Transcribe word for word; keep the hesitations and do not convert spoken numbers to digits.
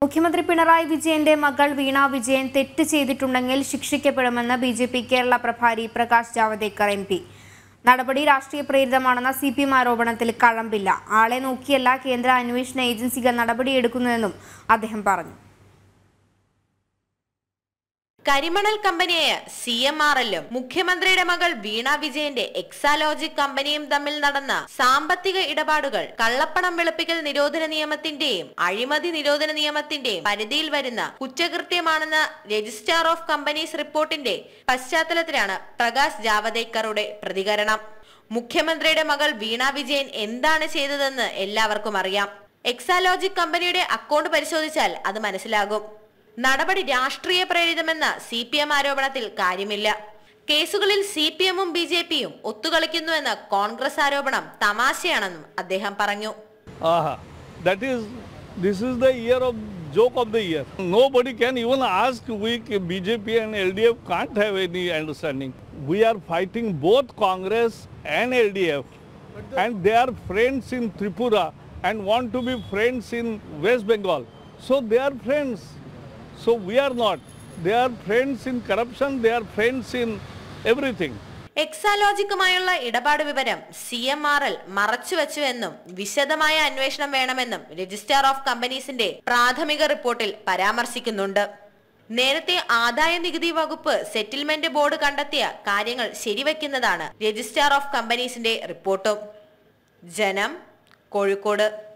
മുഖ്യമന്ത്രി പിണറായി വിജയന്റെ മകൾ വീണ വിജയൻ തെറ്റ് ചെയ്തിട്ടുണ്ടെങ്കിൽ ശിക്ഷിക്കപ്പെടുമെന്ന് ബി ജെ പി കേരള പ്രഭാരി പ്രകാശ് ജാവദേക്കർ എം പി. നടപടി രാഷ്ട്രീയ പ്രേരിതമാണെന്ന സി പി എം ആരോപണത്തിൽ കഴമ്പില്ല. ആളെ നോക്കിയല്ല കേന്ദ്ര അന്വേഷണ ഏജൻസികൾ നടപടിയെടുക്കുന്നതെന്നും അദ്ദേഹം പറഞ്ഞു. കരിമണൽ കമ്പനിയായ സി എം ആർ എല്ലും മുഖ്യമന്ത്രിയുടെ മകൾ വീണ വിജയന്റെ എക്സാലോജിക് കമ്പനിയും തമ്മിൽ നടന്ന സാമ്പത്തിക ഇടപാടുകൾ കള്ളപ്പണം വെളുപ്പിക്കൽ നിരോധന നിയമത്തിന്റെയും അഴിമതി നിരോധന നിയമത്തിന്റെയും പരിധിയിൽ വരുന്ന കുറ്റകൃത്യമാണെന്ന രജിസ്ട്രാർ ഓഫ് കമ്പനീസ് റിപ്പോർട്ടിന്റെ പശ്ചാത്തലത്തിലാണ് പ്രകാശ് ജാവദേക്കറുടെ പ്രതികരണം. മുഖ്യമന്ത്രിയുടെ മകൾ വീണ വിജയൻ എന്താണ് ചെയ്തതെന്ന് എല്ലാവർക്കും അറിയാം. എക്സാലോജിക് കമ്പനിയുടെ അക്കൗണ്ട് പരിശോധിച്ചാൽ അത് മനസ്സിലാകും. നടപടി രാഷ്ട്രീയ പ്രേരിതമെന്ന സി പി എം ആരോപണത്തിൽ കാര്യമില്ല. കേസുകളിൽ സി പി എമ്മും ബി ജെ പിയും ഒത്തുകളിക്കുന്നുവെന്ന കോൺഗ്രസ് ആരോപണം തമാശയാണെന്നും അദ്ദേഹം പറഞ്ഞു. That is, this is the year of joke of the year. Nobody can even ask. We B J P and L D F can't have any understanding. We are fighting both Congress and L D F, and they are friends in Tripura and want to be friends in West Bengal. So they are friends. So we are not. They are friends in corruption. They are friends in everything. എക്സാലോജിക്കുമായുള്ള ഇടപാട് വിവരം C M R L മറച്ചുവെച്ചുവെന്നും വിശദമായ അന്വേഷണം വേണമെന്നും registrar of കമ്പനീസിന്റെ പ്രാഥമിക റിപ്പോർട്ടിൽ പരാമർശിക്കുന്നുണ്ട്. നേരത്തെ ആദായ നികുതി വകുപ്പ് സെറ്റിൽമെന്റ് ബോർഡ് കണ്ടെത്തിയ കാര്യങ്ങൾ ശരിവെക്കുന്നതാണ് രജിസ്ട്രാർ ഓഫ് കമ്പനീസിന്റെ റിപ്പോർട്ടും. ജനം, കോഴിക്കോട്.